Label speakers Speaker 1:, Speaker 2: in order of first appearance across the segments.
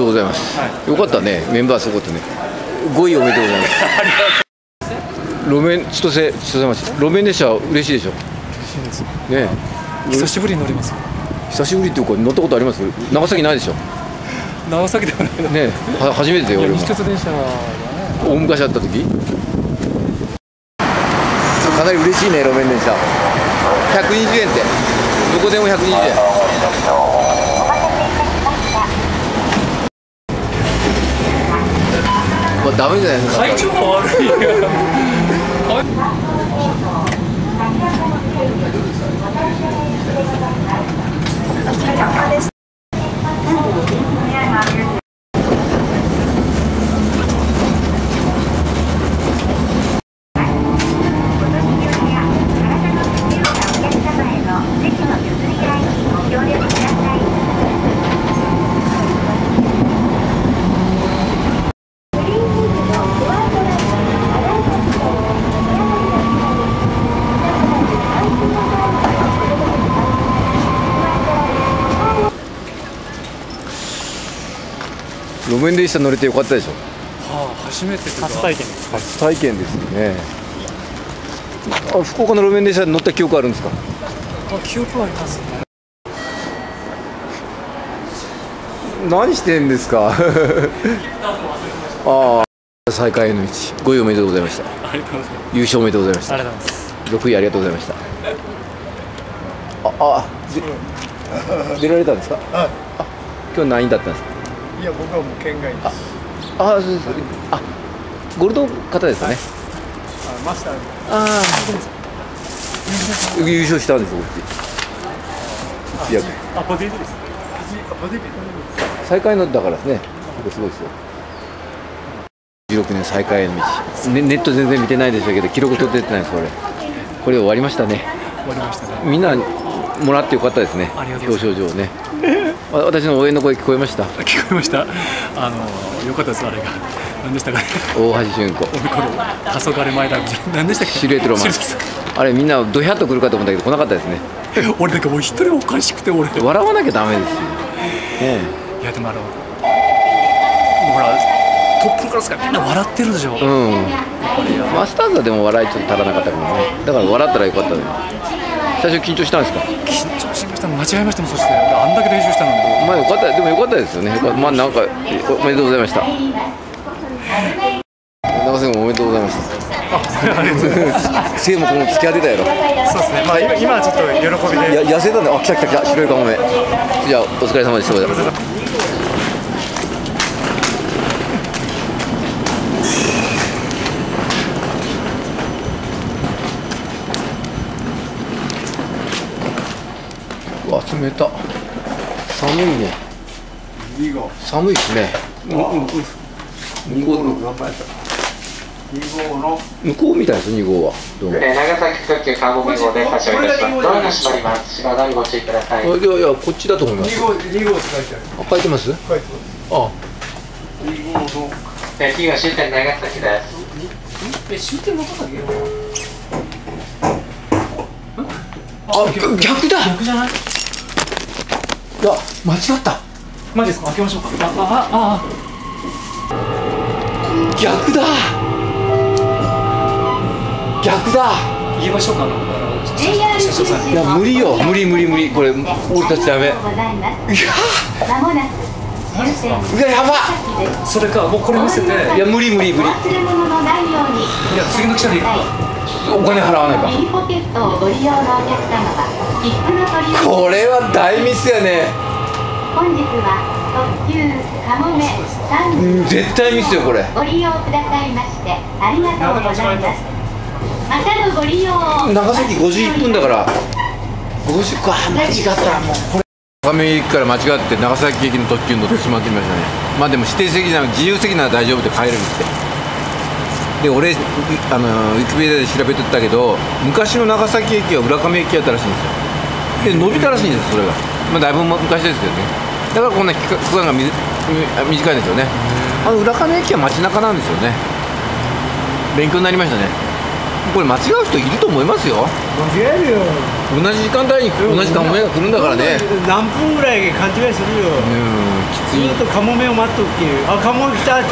Speaker 1: ございます。よかったね、メンバーすごかったね。5位おめでとうございます。路面千歳町、路面電車嬉しいでしょ。
Speaker 2: 嬉しいです
Speaker 1: ね。
Speaker 2: 久しぶりに乗ります。
Speaker 1: 久しぶりっていうか乗ったことあります？長崎ないでしょ。
Speaker 2: 長崎ではないの。
Speaker 1: ね、初めてだよ俺も。
Speaker 2: 西鉄電車はね。
Speaker 1: 大昔あった時。かなり嬉しいね、路面電車。120円って、どこでも120円。まあ、ダメじゃないですか。
Speaker 2: 体調が悪いよ。
Speaker 1: 路面電車乗れてよかったでしょ。
Speaker 2: はあ、初めて初体験です。
Speaker 1: 初体験ですよね。あ、福岡の路面電車に乗った記憶あるんですか。
Speaker 2: あ、記憶ありますね。
Speaker 1: 何してんですか。ああ、再開への道、5位おめでとうございました。
Speaker 2: ありがとうございます。
Speaker 1: 優勝おめでとうございました。
Speaker 2: ありがとうございます。
Speaker 1: 6位ありがとうございました。出られたんですか。あ、今日何位だったんですか。
Speaker 3: いや、僕はもう県外です。
Speaker 1: そうです。あ、ゴールド方ですよね。
Speaker 3: マスター。
Speaker 1: 優勝したんですよ。いや、
Speaker 2: ボディです。
Speaker 1: 再開のだからですね。すごいですよ。16年再開への道。ネット全然見てないでしょうけど、記録取ってないです。これ終わりましたね。
Speaker 2: 終わりましたね。
Speaker 1: みんなもらってよかったですね。表彰状をね。私の応援の声聞こえました。
Speaker 2: 聞こえました。よかったです。あれが何でしたかね。
Speaker 1: 大橋俊子。
Speaker 2: 黄昏前だ。何でしたっけ。
Speaker 1: シルエットロマン。あれみんなドヒャッと来るかと思ったけど来なかったですね。
Speaker 2: 俺なんかもう一人おかしくて俺。
Speaker 1: 笑わなきゃダメですよ。
Speaker 2: いやでもほらトップクラスからみんな笑ってるでしょ。
Speaker 1: マスターズはでも笑いちょっと足らなかったからね。だから笑ったらよかったね。最初緊張したんですか。
Speaker 2: 緊張しました。間違えましたもん。そしてあんだけ練習したのに。
Speaker 1: まあよかった。でもよかったですよね。まあなんかおめでとうございました。長瀬君おめでとうございました。背もこの突き当てたやろ。
Speaker 3: そうですね。まあ今はちょっと喜びで。
Speaker 1: 痩せたんだ。あ、来た白いカモメ。じゃあお疲れ様でした。わ、冷た。寒いね。寒いですね。2号の向こうみたいです。2号はどうも。
Speaker 4: 長崎特急カーゴ2号で発車いたします。ドアが閉まります。島田にご注意ください。
Speaker 1: いやこっちだと思います。
Speaker 3: 2号って書いてある。
Speaker 1: 書いてます。
Speaker 3: 書いてます。
Speaker 1: あ、
Speaker 4: 次は終点長崎です。
Speaker 2: 終点長崎。
Speaker 1: 逆だ。
Speaker 2: 逆じゃない。
Speaker 1: いや、間違った。
Speaker 2: マジですか。開けましょうか。
Speaker 1: 逆だ。逆だ。
Speaker 2: 言いましょうか。
Speaker 1: いや、無理よ。無理。これ俺たちダメ。いや。やば。
Speaker 2: それかもうこれ見せて。
Speaker 1: いや、無理。いや、
Speaker 2: 次の汽車で行くか。
Speaker 1: お金払わないか。これは大ミスやね。
Speaker 5: 本日は特急かもめ3号
Speaker 1: 絶対ミスよこれ。
Speaker 5: ご利用くださいましてありがとうございます。またのご利用を。
Speaker 1: 長崎51分だから50か。間違った。もうこれ亀駅から間違って長崎駅の特急に乗ってしまってみましたね。まあでも指定席なら自由席なら大丈夫で帰れるって。で俺ウィキペディアで調べてたけど、昔の長崎駅は浦上駅やったらしいんですよ。で伸びたらしいんです。それがまあだいぶ昔ですけどね。だからこんな区間が短いんですよね。浦上駅は街中なんですよね。勉強になりましたね。これ間違う人いると思いますよ。
Speaker 3: 間違えるよ。
Speaker 1: 同じ時間帯に同じカモメが来るんだからね。
Speaker 3: 何分ぐらい勘違いするよ。
Speaker 1: きつい。
Speaker 3: ずっとカモメを待っとくけ、あ、カモ来たって。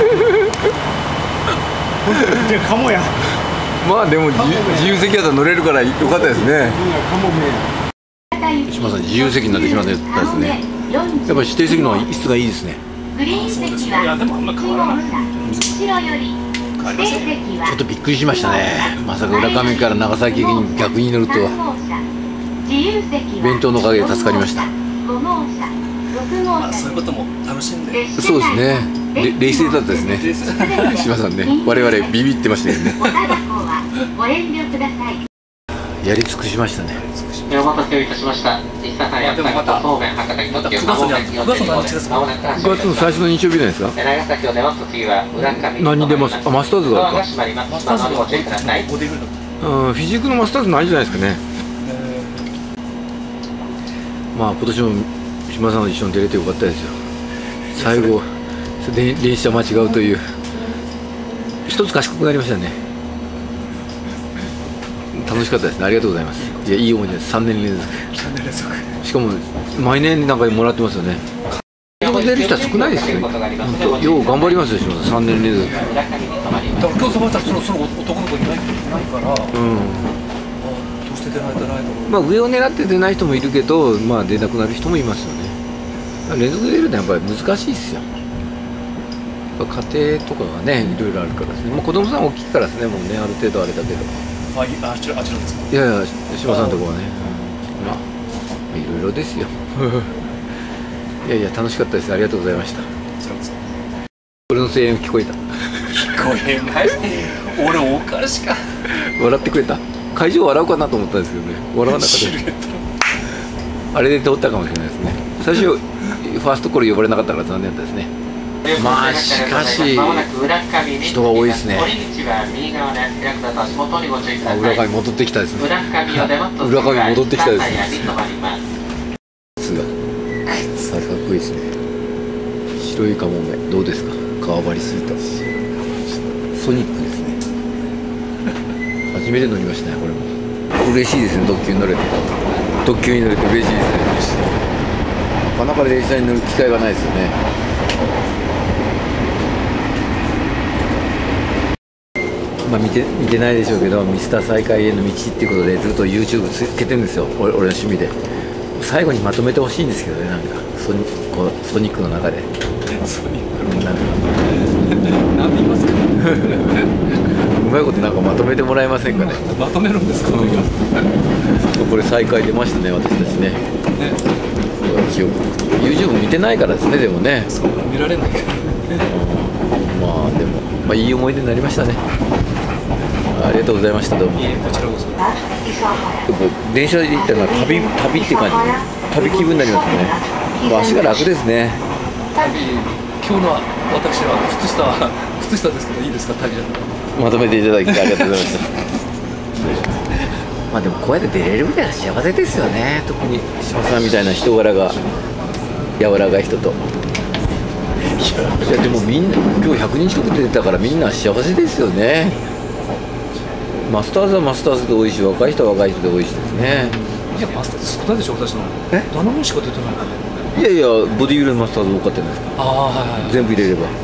Speaker 3: じゃカモや。
Speaker 1: まあでも自由席だったら乗れるからよかったですね。
Speaker 3: カモメ。
Speaker 1: 島さん自由席になってしまったですね。やっぱり指定席の椅子がいいですね。
Speaker 5: グリーン席は1号車、後ろより指定席は
Speaker 1: ちょっとびっくりしましたね。まさか浦上から長崎駅に逆に乗るとは。弁当のおかげで助かりました。
Speaker 2: まあそういうことも楽しんで。
Speaker 1: そうですね。冷静だったですね。島さんね、我々ビビってましたよね。やり尽くしましたね。
Speaker 4: お待たせをいたしました。日産山崎と東弁博多に特急まもなく
Speaker 1: 9月の最初の日曜日じゃないですか。
Speaker 4: 長崎を出ますと次は浦上。
Speaker 1: 何に出ます？あ、マスターズがあるか。
Speaker 4: 閉まります。マスターズご注意ください。
Speaker 1: フィジークのマスターズないんじゃないですかね。まあ今年も島さんと一緒に出れてよかったですよ。最後電車間違うという一つ賢くなりましたね。楽しかったですね。ありがとうございます。いや、いい思い出です。3年連続。しかも毎年なんかもらってますよね。出る人は少ないですよ。よう頑張りますよ、島さん。3年連続。
Speaker 2: だから今日そばしたらそろそろ男の子いないから。どうして出ないと。
Speaker 1: まあ上を狙って出ない人もいるけど、まあ出なくなる人もいますよね。連続で出るのはやっぱり難しいですよ。家庭とかがね、いろいろあるからですね。まあ子供さん大きいからですね、もうね、ある程度あれだけど。
Speaker 2: あちらですか。
Speaker 1: いやいや、島さんのとこはね、まあいろいろですよ。いやいや、楽しかったです。ありがとうございました。俺の声援聞こえた。
Speaker 2: 聞こえない。俺おかしか。
Speaker 1: 笑ってくれた。会場笑うかなと思ったんですけどね、笑わなかったです。あれで通ったかもしれないですね。最初ファーストコール呼ばれなかったから残念だったですね。まあしかし人が多いですね。浦上戻ってきたですね。浦上戻ってきたですね。靴がかっこいいですね。白いカモメどうですか。革張りスイートソニックですね。初めて乗りましたね。これも嬉しいですね。特急に乗れて嬉しいですね。なかなか電車に乗る機会がないですよね。まあ見てないでしょうけど、ミスター再開への道っていうことでずっと YouTube 続けてるんですよ。俺の趣味で。最後にまとめてほしいんですけどね。なんかソニックの中でソニックの中で
Speaker 2: 何て言いますか。
Speaker 1: うまいことなんかまとめてもらえませんかね。
Speaker 2: まとめるんですか。
Speaker 1: これ再開出ましたね、私たちね。YouTube 見てないからですね。でもね、
Speaker 2: そう見られないから。
Speaker 1: まあでも、まあいい思い出になりましたね。ありがとうございました。どうも。
Speaker 2: いえ、こちらこそ。
Speaker 1: 電車で行ったら旅って感じ、旅気分になりますね。足が楽ですね。
Speaker 2: 今日の私は靴下ですけどいいですか。旅じゃ
Speaker 1: まとめていただきありがとうございました。まあでもこうやって出れるみたいな幸せですよね。特に島さんみたいな人柄が柔らかい人と。いやでもみんな今日100人近く出てたからみんな幸せですよね。マスターズはマスターズで多いし、若い人は若い人で多いしですね。
Speaker 2: いやマスターズ少ないでしょ私の。7人しか出てない。
Speaker 1: いやいや、ボディビルのマスターズ多かったじゃないですか。全部入れれば。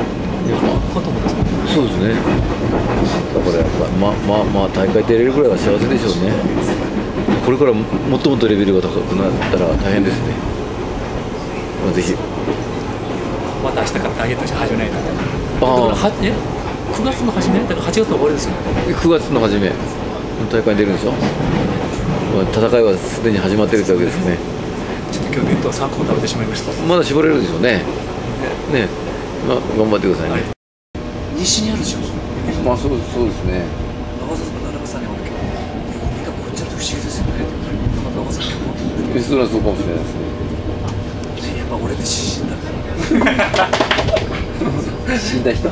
Speaker 1: そうですね。だからやっぱまあ大会出れるぐらいは幸せでしょうね。これからもっともっとレベルが高くなったら大変ですね。まあ、ぜひ。
Speaker 2: また明日からダイエットして始めないと。9月の初めだから8月の終わりですよね。
Speaker 1: 9月の初め大会に出るんでしょ。まあ、戦いはすでに始まってるってわけですね。
Speaker 2: ちょっと今日弁当3個食べてしまいました。
Speaker 1: まだ絞れるでしょうね。ね、まあ頑張ってくださいね。
Speaker 2: 西にあるでしょ。
Speaker 1: まあそうですね。
Speaker 2: 長澤さんに会うけど、みんなこっちの不思議ですよね。長澤さんに
Speaker 1: それはそうかもしれないですね。
Speaker 2: やっぱ俺って死んだから。
Speaker 1: 死んだ人。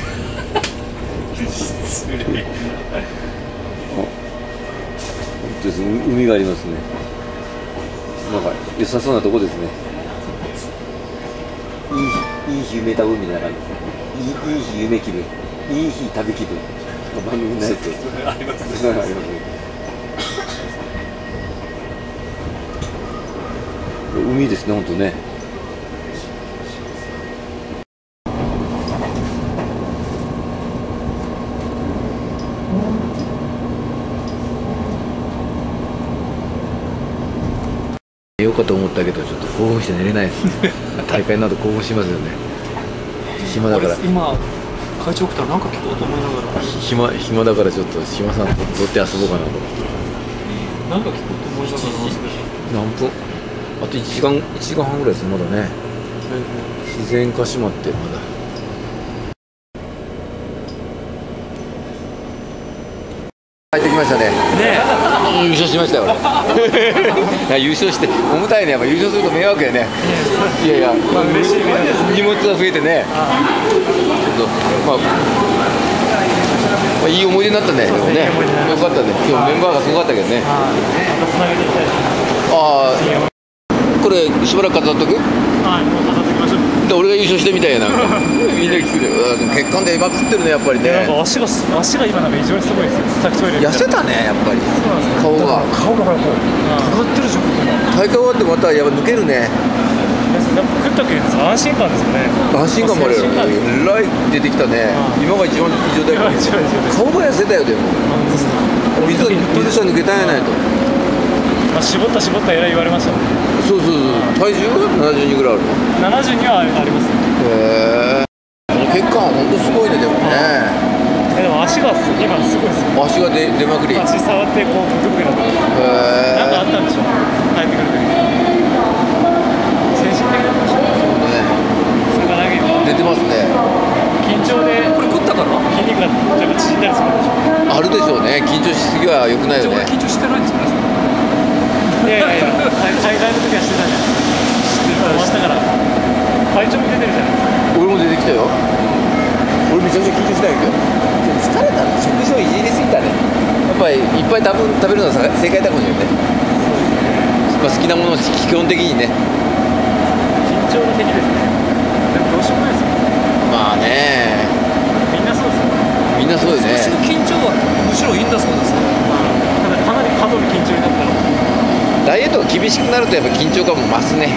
Speaker 2: 失礼。
Speaker 1: 本当ですね。海がありますね。なんか良さそうなとこですね。いい日夢旅みたいな感じですね。いい日夢気分、いい日旅気分。番組のやつ。ありますね。 海ですね、本当ね。寝ようかと思ったけど、ちょっと興奮して寝れないですね。大会など興奮しますよね。暇だから。
Speaker 2: 今会長来たらなんか聞こうと思いながら。
Speaker 1: 暇だからちょっと島さんと乗って遊ぼうかなと。
Speaker 2: なんか聞こうと思いながら。
Speaker 1: 何分？あと1時間半ぐらいですまだね。自然かしまってまだ。帰ってきましたね。優勝しましたよ。俺優勝して重たいね。やっぱ優勝すると迷惑やね。いやいや、まあ、嬉しいね。荷物が増えてね。ちょっとまあいい思い出になったね。でもね、よかったね。今日メンバーがすごかったけどね。ああ、これしばらく飾っとく？
Speaker 2: はい、もう飾ってきましょう。
Speaker 1: で俺が優勝してみたいやなんかみんな来てる。血管でまくってるねやっぱりね。
Speaker 2: なんか足が今なんか異常にすごいですよ。さっきトイレ
Speaker 1: 痩せたねやっぱり。顔が
Speaker 2: ほらこう尖ってるじゃん。
Speaker 1: 大会終わってまたやっぱ抜けるね。
Speaker 2: やっぱ食ったけど安心感ですよね。
Speaker 1: 安心感もあるよ。えらい出てきたね。今が一番異常だよ。顔が痩せたよでも。水が抜けたんやないと。
Speaker 2: 絞ったえらい言われましたね。
Speaker 1: そう体重は72ぐらいあるの。
Speaker 2: 72はありますね。
Speaker 1: へえ。この血管は本当すごいねでもね。
Speaker 2: でも足が今すごいですよ。
Speaker 1: 足が出まくり。
Speaker 2: 足触ってこうブクブクなってます。なんかあったんでしょう。帰ってくる時に。精神的な話。
Speaker 1: そうね。
Speaker 2: それが投げ
Speaker 1: 出てますね。
Speaker 2: 緊張でこれ食ったから筋肉がやっぱ縮んだりするんでしょう。
Speaker 1: あるでしょうね。緊張しすぎは良くないよね。
Speaker 2: 緊張してないんですかね。いや海外の時はしてたじゃん。終わったから会長も出てるじゃないですか。
Speaker 1: 俺も出てきたよ。俺めちゃくちゃ緊張したんやけど疲れたね。食事をいじりすぎたね。やっぱりいっぱい食べるのは正解だかもしれないね。まあ、好きなものを基本的にね。
Speaker 2: 緊張の敵ですね。でもどうしようもないですよ。
Speaker 1: まあね、
Speaker 2: みんなそうですよ。
Speaker 1: みんなそうよね。
Speaker 2: 少しの緊張はむしろいいんだそうですよ。ただかなり過度に緊張になったら
Speaker 1: ダイエットが厳しくなるとやっぱ緊張感も増すね。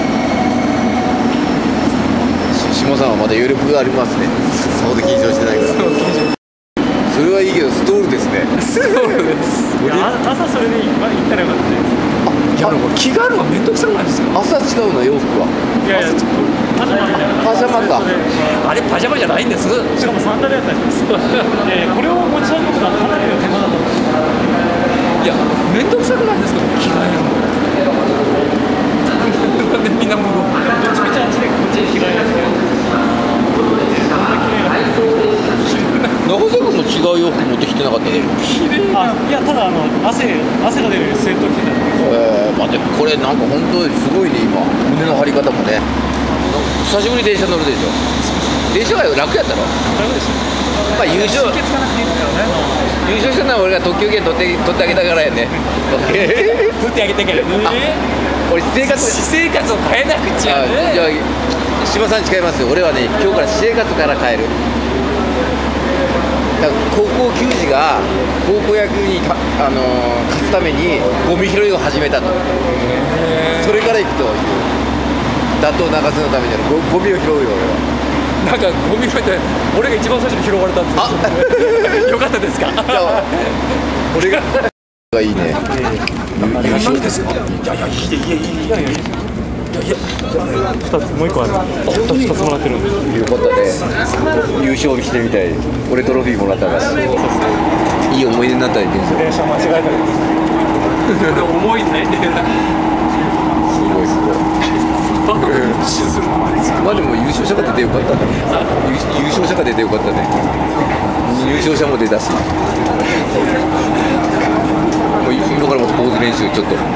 Speaker 1: 下さんはまだ余力がありますね。そうで緊張してないから。それはいいけどストールですね。
Speaker 2: 朝それで行ったらよかったじゃないですか。いやでも着替えるのがめんどくさくないですか。
Speaker 1: 朝違うの洋服は。
Speaker 2: いやちょっとパジャマみたいな。
Speaker 1: パジャマか。
Speaker 2: あれパジャマじゃないんです。しかもサンダルやったりします。いやこれを持ち運ぶのはかなりの手間だと思う。いやめんどくさくないですか着替えるの。みんなもうどっちみちあっちでこっちに着替えなきゃいけない。
Speaker 1: 長瀬君も違う洋服持ってきてなかったね。
Speaker 2: いやただ汗が出るスウェット着てたんで。
Speaker 1: まあでもこれなんか本当にすごいね今胸の張り方もね。久しぶりに電車乗るでしょ。電車は楽やったろ。
Speaker 2: 楽でしょ。
Speaker 1: まあ優勝したのは俺が特急券取ってあげたからやね。
Speaker 2: 取ってあげてから。
Speaker 1: 俺私生活を変えなくちゃね。じゃあ島さんに違いますよ。俺はね今日から私生活から変える。だから高校球児が高校野球に勝つためにゴミ拾いを始めたと。それから行くという打倒長瀬のためにゴミを拾うよ俺は。
Speaker 2: なんかゴミ拾いって俺が一番最初に拾われたんですよ。よかったですか。
Speaker 1: 俺がいいね。
Speaker 2: 何ですか。いや2つもう1個ある。2つもらってるんで。
Speaker 1: よかったね。優勝してみたい。俺トロフィーもらったから。いい思い出になったり
Speaker 2: 電車間違えたりです。重いね。
Speaker 1: すごい。まあでも優勝者が出てよかったね。優勝者が出てよかったね。優勝者も出たし。もう今からもポーズ練習ちょっと。